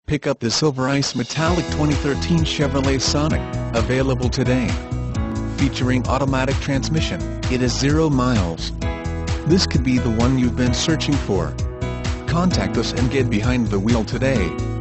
Pick up the Silver Ice Metallic 2013 Chevrolet Sonic, available today. Featuring automatic transmission, it is 0 miles. This could be the one you've been searching for. Contact us and get behind the wheel today.